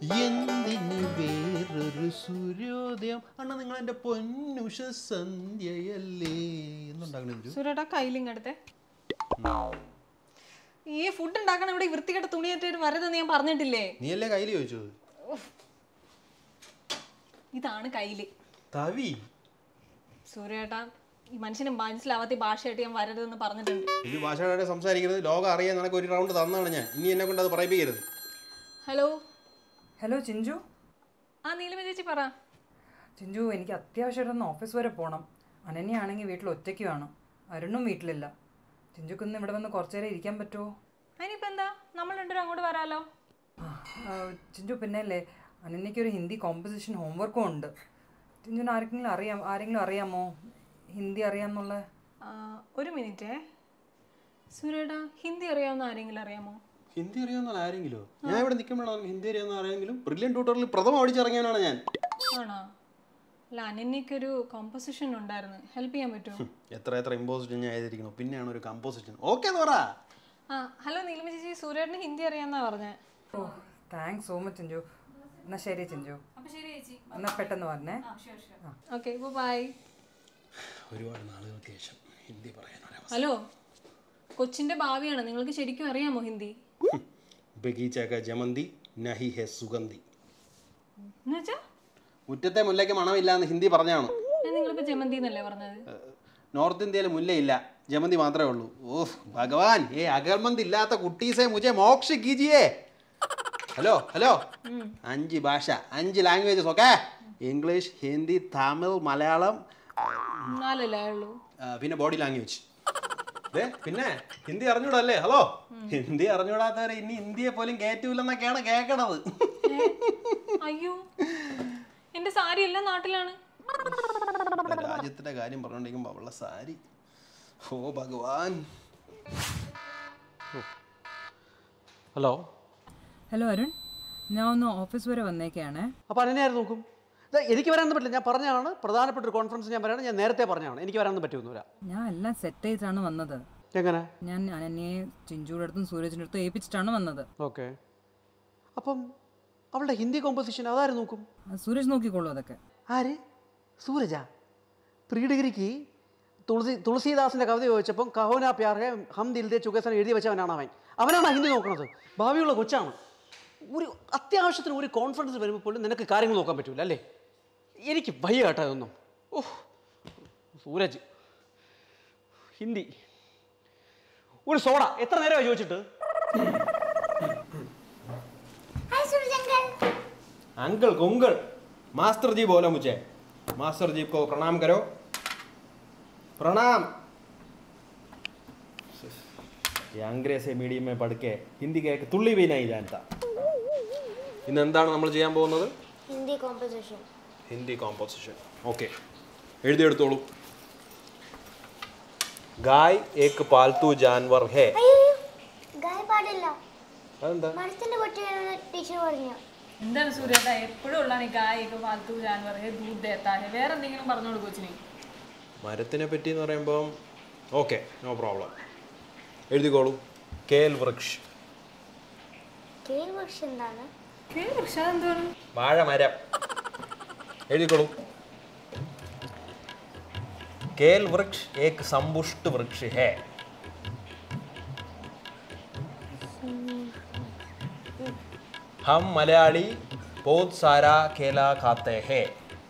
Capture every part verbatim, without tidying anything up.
എന്തിന് വേറൊരു സൂര്യോദയം അണ്ണ നിങ്ങൾ എന്റെ പൊന്നുഷ സന്ധ്യയല്ലേ എന്നുണ്ടാകണ സുരേട്ടാ കയ്യിലിങ്ങടുത്തെ ഈ ഫുഡ് ഉണ്ടാക്കണം ഇവിടെ വൃത്തികെട്ട തുണിയേറ്റ് വരതെന്ന് ഞാൻ പറഞ്ഞിട്ടില്ലേ? നീ അല്ലേ കയ്യിൽ ചോദിച്ചത്? ഇതാണ് കയ്യില് തവി. സൂര്യേട്ടാ ഈ മനുഷ്യന് മനസ്സിലാവാത്ത ഭാഷയായിട്ട് ഞാൻ വരരുതെന്ന് പറഞ്ഞിട്ടുണ്ട്. ഈ ഭാഷയുടെ സംസാരിക്കുന്നത് ലോകം അറിയാൻ നിനക്ക് ഒരു റൗണ്ട് തന്നാണ് ഞാൻ. ഇനി എന്നെ കൊണ്ട് അത് പറയിപ്പിക്കരുത്. Hello hello Chinchu. ആ നീലിമ ചേച്ചി പറ. ചിഞ്ചു എനിക്ക് അത്യാവശ്യമായിട്ടൊന്ന് ഓഫീസ് വരെ പോകണം. അനന്യാണെങ്കിൽ വീട്ടിൽ ഒറ്റയ്ക്ക് വേണം, അരുണും വീട്ടിലില്ല. ചിഞ്ചുക്കൊന്ന് ഇവിടെ വന്ന് കുറച്ചു നേരം ഇരിക്കാൻ പറ്റുമോ? അതിനിപ്പോൾ എന്താ, നമ്മൾ രണ്ടുപേരും അങ്ങോട്ട് വരാമല്ലോ. ചിഞ്ചു പിന്നെ അല്ലേ അനന്യയ്ക്കൊരു ഹിന്ദി കോമ്പസിഷൻ ഹോംവർക്കും ഉണ്ട്. ചിഞ്ചുന് ആരെങ്കിലും അറിയാം ആരെങ്കിലും അറിയാമോ ഹിന്ദി അറിയാമെന്നുള്ള? ഒരു മിനിറ്റേ സൂര്യേട്ടാ, ഹിന്ദി അറിയാവുന്ന ആരെങ്കിലും അറിയാമോ? ഹിന്ദി അറിയാവുന്ന ആരെങ്കിലും? ഞാൻ ഇവിടെ നിൽക്കുമ്പോഴാണ് ഹിന്ദി അറിയാവുന്ന ആരെങ്കിലും. ബ്രില്യൻ ട്യൂട്ടോറിൽ പ്രഥമ ഓടിച്ചിറങ്ങിയവനാണ് ഞാൻ. ആണോ? അല്ല അനന്യക്കൊരു കോമ്പോസിഷൻ ഉണ്ടായിരുന്നു, ഹെൽപ്പ് ചെയ്യാൻ പറ്റുമോ? എത്ര എത്ര ഇമ്പോസിഷൻ ഞാൻ എഴുതിയിരിക്കുന്നു, പിന്നെയാണ് ഒരു കമ്പോസിഷൻ. ഓക്കെ എന്ന് പറ. ആ ഹലോ നീലിമ ചേച്ചി, സൂര്യേട്ടന് ഹിന്ദി അറിയാമെന്നാ പറഞ്ഞത്. Oh thanks so much Chinchu. എന്നാ ശരി ചിഞ്ചു. അപ്പോൾ ശരി ചേച്ചി, എന്നാ പെട്ടെന്ന് പറഞ്ഞേ. Okay bye. ഒരുപാട് നാളുകൾക്ക് ശേഷം ഹിന്ദി പറയാനൊരു അവസരം. ഹലോ, കൊച്ചിന്റെ ഭാവിയാണ്, നിങ്ങൾക്ക് ശരിക്കും അറിയാമോ ഹിന്ദി? ബഗീച്ച കാ ജമന്തി നഹി ഹെ സുഗന്ധി. എന്നുവെച്ചാ മുറ്റത്തെ മുല്ലയ്ക്ക് മണമില്ലാന്ന് ഹിന്ദി പറഞ്ഞാണ്. നിങ്ങളിപ്പോ ജമന്തി എന്നല്ലേ പറഞ്ഞത്? നോർത്ത് ഇന്ത്യയിൽ മുല്ലയില്ല, ജമന്തി മാത്രമേ ഉള്ളൂ. ഓഹ് ഭഗവാൻ, ഏ അഗർമന്ത് ഇല്ലാത്ത കുട്ടീസെ മുझे മോക്ഷ കീജിയേ. ഹലോ ഹലോ, അഞ്ച് ഭാഷ, അഞ്ച് languages. Okay, English, Hindi, Tamil, Malayalam, നാലല്ലേ ഉള്ളൂ. പിന്നെ ബോഡി ലാംഗ്വേജ്. പിന്നെ ഹിന്ദി അറിഞ്ഞൂടല്ലേ? ഹലോ, ഹിന്ദി അറിഞ്ഞൂടാത്തവരെ ഇനി ഇന്ത്യയെ പോലും കയറ്റൂലെന്നൊക്കെയാണ് കേൾക്കണത്. അയ്യോ, എന്റെ സാരി എല്ലാം നാട്ടിലാണ്. രാജ്യത്തിന്റെ കാര്യം പറഞ്ഞോണ്ടിരിക്കുമ്പോ അവളുടെ സാരി. ഓ ഭഗവാൻ. ഹലോ ഹലോ അരുൺ, ഞാൻ ഒന്ന് ഓഫീസ് വരെ വന്നേക്കാണ്. അപ്പോൾ അനന്യാരും നോക്കും. എനിക്ക് വരാനൊന്നും പറ്റില്ല, ഞാൻ പറഞ്ഞാണ് പ്രധാനപ്പെട്ട ഒരു കോൺഫറൻസ് ഞാൻ പറയാണ്, ഞാൻ നേരത്തെ പറഞ്ഞാണ് എനിക്ക് വരാനൊന്നും പറ്റുമെന്നില്ല. ഞാൻ എല്ലാം സെറ്റ് ചെയ്തിട്ടാണ് വന്നത്. എങ്ങനെ? ഞാൻ അനന്യയെ ചിഞ്ചുയുടെ അടുത്തും സൂരജിൻ്റെ അടുത്തും ഏൽപ്പിച്ചിട്ടാണ് വന്നത്. ഓക്കെ, അപ്പം അവളുടെ ഹിന്ദി കോമ്പോസിഷൻ അതാരും നോക്കും? സൂരജ് നോക്കിക്കോളൂ അതൊക്കെ. ആര്? സൂരജാ? പ്രീ ഡിഗ്രിക്ക് തുളസി തുളസീദാസിൻ്റെ കവിത ചോദിച്ചപ്പം കഹോന പ്യാർ ഹെ ഹം ദിൽ ദേ ചുകേ സൻ എഴുതി വെച്ചവനാണ് അവൻ. അവനാണ് ഹിന്ദി നോക്കുന്നത്. ഭാവിയുള്ള കൊച്ചാണ്. ഒരു അത്യാവശ്യത്തിന് ഒരു കോൺഫറൻസ് വരുമ്പോൾ പോലും നിനക്ക് കാര്യങ്ങൾ നോക്കാൻ പറ്റൂല അല്ലേ? എനിക്ക് ഭയ കേട്ടോ അതൊന്നും. ഓഹ് സൂരജ് ഹിന്ദി ഒരു സോഡ എത്ര നേരമായി ചോദിച്ചിട്ട്? अंकल कुंगल मास्टर जी बोला मुझे. मास्टर जी को प्रणाम करो. प्रणाम. ये अंग्रेजी मीडियम में पढ़ के हिंदी के एक तुल्ली भी नहीं जानता. ഇന്ന് എന്താണ് നമ്മൾ ചെയ്യാൻ പോകുന്നത്? Hindi composition. Hindi composition. Okay, എഴുതിയെടുത്തോളൂ. ഗായ് ഏക് പാൽതു ജാൻവർ ഹേ. ഗായ് പാടില്ല. അതെന്താ? മരത്തിന്റെ കുട്ടിയാണ് ടീച്ചർ പറഞ്ഞു. എന്താണ് സൂര്യേട്ടാ എപ്പോഴും ഉള്ളതാണ് ഈ ഗായൊക്കെ പാൽത്തു ജാൻവർ ഹേ ദൂധ് ദേത്താ ഹേ, വേറെ എന്തെങ്കിലും പറഞ്ഞോളൂ കൊച്ചിനെ. മരത്തിനെ പറ്റി എന്ന് പറയുമ്പോൾ ഓക്കെ, നോ പ്രോബ്ലം. എഴുതിക്കോളൂ. കേൽ വൃക്ഷ്. കേൽ വൃക്ഷം എന്താണ്? കേൽ വൃക്ഷം എന്താണ്? വാഴമരം. എഴുതിക്കോളൂ. കേൽ വൃക്ഷ് ഏക് സമ്പുഷ്ട വൃക്ഷ ഹേ. हम मलयाली बहुत सारा केला खाते हैं.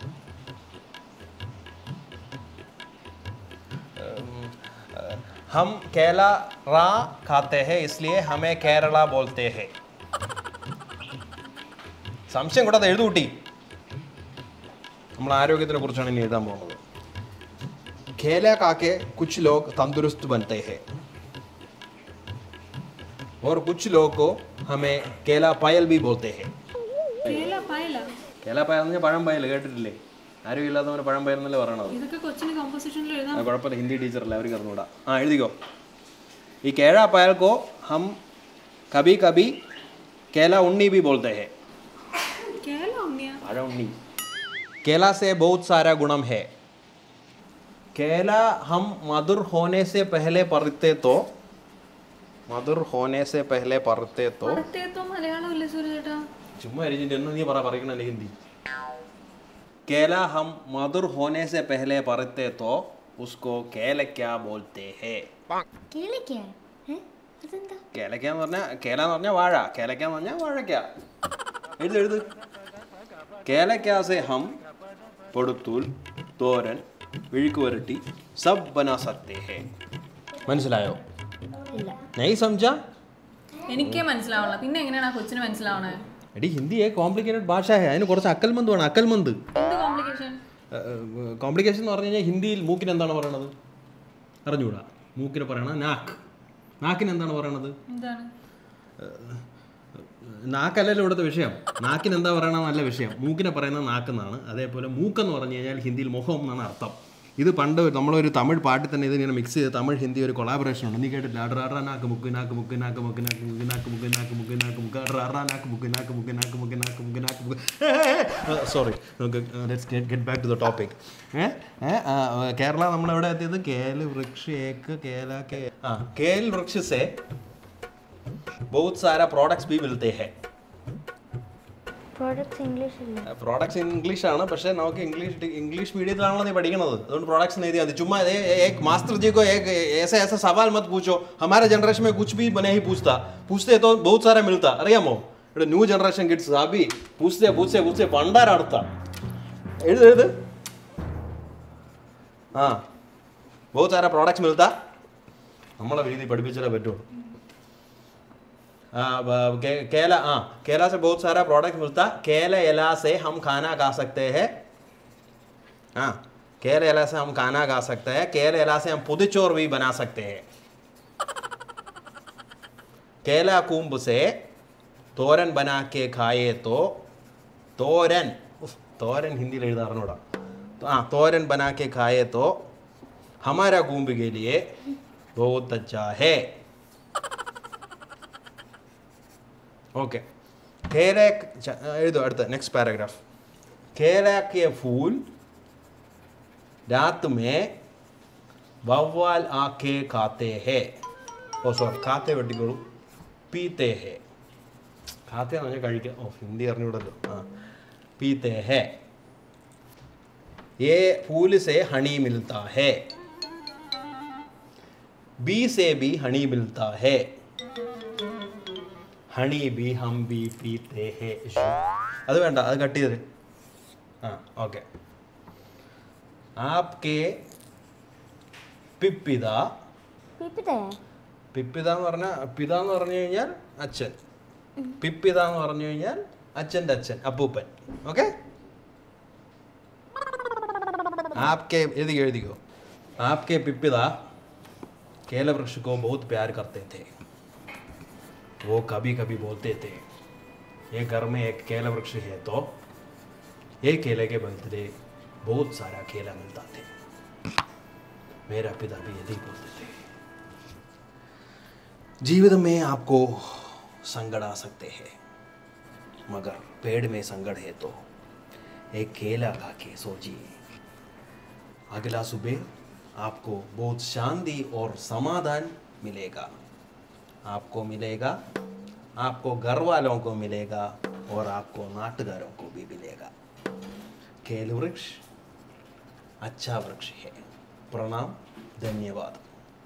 हम केला रा खाते हैं इसलिए हमें केरला बोलते हैं. സംശയം കൂടാതെ എഴുതുകൂട്ടി. നമ്മൾ ആരോഗ്യത്തിനെ കുറിച്ചാണ് ഇനി എഴുതാൻ പോകുന്നത്. കേല കാക്കെ കുച്ച് ലോഗ് തന്ദുരുസ്ത് ബനത്തെ ഹെ और कुछ लोग को हमें केला पायल भी बोलते हैं. കേല പായല? കേല പായൽ എന്ന് പറഞ്ഞാൽ പഴം പായൽ കേട്ടിട്ടില്ലേ? ആരും ഇല്ലാത്തവന് പഴം പായൽ എന്നല്ലേ പറയണത്. ഇതൊക്കെ കൊച്ചിന് കോമ്പോസിഷനിൽ എഴുതാം. കുഴപ്പമില്ല, ഹിന്ദി ടീച്ചറല്ലേ, അവർക്ക് അറിഞ്ഞൂടാ. ആ എഴുതിക്കോ. ഈ കേഴ പായൽ को हम कभी कभी केला उन्नी भी बोलते हैं. കേല ഉണ്ണിയ? पഴ उन्नी. केला से बहुत सारा गुणम है. केला हम मधुर होने से पहले पढ़ते तो मधुर होने से पहले पढ़ते तो മലയാളം ഇല്ലേ സൂര്യേട്ടാ? ചുമ്മാ അരിഞ്ഞിട്ട് എന്നാ നീ പറ പറയണ ഹിന്ദി. केला हम मधुर होने से पहले पढ़ते तो उसको केलक्या बोलते हैं. കേളിക്കാ ഏ അതെന്താ കേലക്ക എന്ന് പറഞ്ഞാൽ കേല എന്ന് പറഞ്ഞാൽ വാഴ, കേലക്ക എന്ന് പറഞ്ഞാൽ വാഴക്ക. എഴുത് എഴുത്. കേലക്ക से हम पड़तूल തോരൻ വിഴുക്ക് വരട്ടി सब बना सकते हैं. മനസ്സിലായോ? ഇല്ല नहीं समझा? എനിക്കേ മനസ്സിലാവണല്ലോ, പിന്നെ എങ്ങനെയാണ് ആ കൊച്ചിന് മനസ്സിലാവണേ? എടി ഹിന്ദി ഏ കോംപ്ലിക്കേറ്റഡ് ഭാഷ ഹേ, അതിന് കുറച്ച് അക്കൽമന്ത് വേണം. അക്കൽമന്ത് എന്ത് കോംപ്ലിക്കേഷൻ? കോംപ്ലിക്കേഷൻ എന്ന് പറഞ്ഞു കഴിഞ്ഞാൽ ഹിന്ദിയിൽ മൂക്കിന് എന്താണ് പറയണത് അറിഞ്ഞുകൂടാ. മൂക്കിന് പറയണ നാക്ക്. നാക്കിന് എന്താണ് പറയണത്? എന്താണ്? നാക്കല്ലല്ലോ ഇവിടുത്തെ വിഷയം. നാക്കിന് എന്താ പറയണ നല്ല വിഷയം. മൂക്കിനെ പറയുന്നത് നാക്കെന്നാണ്. അതേപോലെ മൂക്കെന്ന് പറഞ്ഞു കഴിഞ്ഞാൽ ഹിന്ദിയിൽ മുഖം എന്നാണ് അർത്ഥം. ഇത് പണ്ട് നമ്മളൊരു തമിഴ് പാട്ടിൽ തന്നെ ഇതിങ്ങനെ മിക്സ് ചെയ്ത് തമിഴ് ഹിന്ദി ഒരു കൊളാബറേഷൻ ഉണ്ട്. നീ കേട്ടില്ല? അഡ്രാ നാക്ക് മുക്ക് നാക്ക് മുക്ക് നാക്ക് മുക്ക് നാക്ക് മുക്ക് നാക്ക് മുക്ക് നാക്ക് മുക്ക് നാക്ക് മുക്ക് അഡ്രാ നാക്ക് മുക്ക് നാക്ക് മുക്ക് നാക്ക് മുക്ക് നാക്ക് മുക്ക് നാക്ക് മുക്ക്. സോറി, നമുക്ക് let's get back to the topic. Kerala നമ്മളെവിടെ എത്തിയത്? കേൽ വൃക്ഷ ഏക്ക് കേല കേ ആ കേൽ വൃക്ഷ സെ बहुत सारा प्रोडक्ट्स भी मिलते हैं. പ്രോഡക്ട്സ് ഇംഗ്ലീഷ് ഇല്ല प्रोडक्ट्स ഇംഗ്ലീഷ് ആണ്, പക്ഷേ നമുക്ക് ഇംഗ്ലീഷ് ഇംഗ്ലീഷ് മീഡിയത്തിലാണല്ലോ നീ പഠിക്കുന്നത്. അതുകൊണ്ട് प्रोडक्ट्स नहीं दिया. चुम्मा एक मास्टर जी को एक ऐसा ऐसा सवाल मत पूछो. हमारे जनरेशन में कुछ भी नहीं पूछता. पूछते तो बहुत सारा मिलता. അറിയാമോ? ഇവിടെ ന്യൂ ജനറേഷൻ കിഡ്സ് അബി പൂछते पूछते पूछते പണ്ടാരടുത്ത എഴുത് എഴുത്. ആ बहुत सारा प्रोडक्ट्स मिलता. നമ്മളെ രീതി പഠിപ്പിച്ചാലേ പറ്റുള്ളൂ. के, केला हाँ केला से बहुत सारा प्रोडक्ट मिलता. केला एला से हम खाना खा सकते हैं. हाँ केला एला से हम खाना खा सकते हैं. केला एला से हम पुदिचोर भी बना सकते हैं. केला कूंब से തോരൻ बना के खाए तो തോരൻ തോരൻ हिंदी ले इधर हाँ തോരൻ बना के खाए तो हमारा कूंब के लिए बहुत अच्छा है. ओके केले एഴുതോ അടുത്ത नेक्स्ट पैराग्राफ. केला के फूल रात में बव्वाल आके खाते हैं. ओ सॉरी खाते വെട്ടിക്കോളൂ. पीते हैं. खाते എന്ന് പറഞ്ഞാൽ കഴിക്കുക. ഓ ഹിന്ദി അറിഞ്ഞൂടല്ലോ. ആ पीते हैं. ये फूल से हनी मिलता है. बी से भी हनी मिलता है. हनी भी हम भी पीते हैं. അത് വേണ്ട, അത് കട്ട് ചെയ്ത്. ആ ഓക്കെ. ആപ്കെ പിപ്പിത പിപ്പിതേ പിപ്പിത എന്ന് പറഞ്ഞാൽ പിത എന്ന് പറഞ്ഞു കഴിഞ്ഞാൽ അച്ഛൻ. പിപ്പിത എന്ന് പറഞ്ഞു കഴിഞ്ഞാൽ അച്ഛൻ്റെ അച്ഛൻ, അപ്പൂപ്പൻ. ഓക്കെ. ആപ്കെ എഴുതിക്കോ എഴുതിക്കോ. ആപ്കെ പിപ്പിത കേല വൃക്ഷ को बहुत प्यार करते थे. वो कभी कभी बोलते थे ये घर में एक केला वृक्ष है तो एक केले के बदले बहुत सारा केला मिलता थे. मेरा पिता भी यही बोलते थे. जीवन में आपको संकट आ सकते हैं, मगर पेड़ में संकट है तो एक केला खा के सोचिए. अगला सुबह आपको बहुत शांति और समाधान मिलेगा. आपको मिलेगा, आपको घर वालों को मिलेगा और आपको नाटगारों को भी मिलेगा. केल वृक्ष अच्छा वृक्ष है. प्रणाम, धन्यवाद.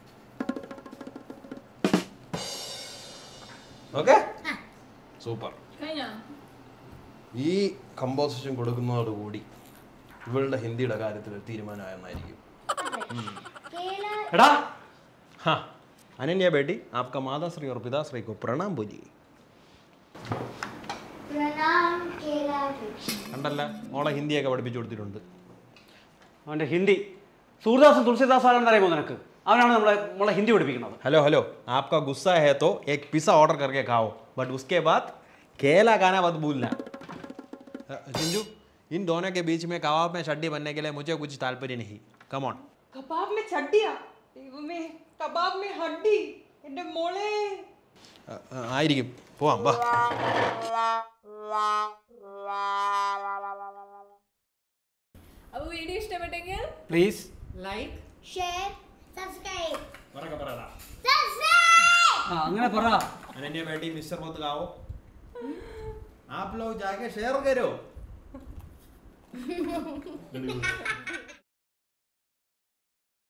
Okay super. കഴിഞ്ഞോ? ഈ കമ്പോസിഷൻ കൊടുക്കുന്നതോടുകൂടി ഇവളുടെ ഹിന്ദിയുടെ കാര്യത്തിൽ ഒരു തീരുമാനമായെന്നായിരിക്കും. എടാ हाँ अनन्या बेटी, आपका माताश्री और पिताश्री को प्रणाम बोलिए. പ്രണാം കേലാ വൃക്ഷ കണ്ടല്ല, മോളെ ഹിന്ദിയൊക്കെ പഠിപ്പിച്ചു കൊടുത്തിട്ടുണ്ട്. അവൻ്റെ ഹിന്ദി സൂർദാസും തുളസിദാസാണെന്ന് അറിയുമോ നിനക്ക്? അവനാണ് നമ്മളെ നമ്മളെ ഹിന്ദി പഠിപ്പിക്കുന്നത്. हेलो हेलो, आपका गुस्सा है तो एक पिज़्ज़ा ऑर्डर करके खाओ, बट उसके बाद केला खाना मत भूलना. चिंजू, इन दोनों के बीच में कबाब में चड्डी बनने के लिए मुझे कुछ तात्पर्य नहीं. Come on. കബാബ് മേ ചട്ടിയാ ദൈവമേ, കബാബ് മേ ഹഡ്ഡി. എൻ്റെ മോളെ ആയിരിക്കും. പോവാം വാ. അപ്പൊ വീഡിയോ ഇഷ്ടപ്പെട്ടെങ്കിൽ പ്ലീസ് ലൈക്ക് ഷെയർ സബ്സ്ക്രൈബ് പറ സബ്സ്ക്രൈബ് ആ അങ്ങനെ പറ. अनन्या बेटी मिक्सर मत खाओ. आप लोग जाके शेयर करो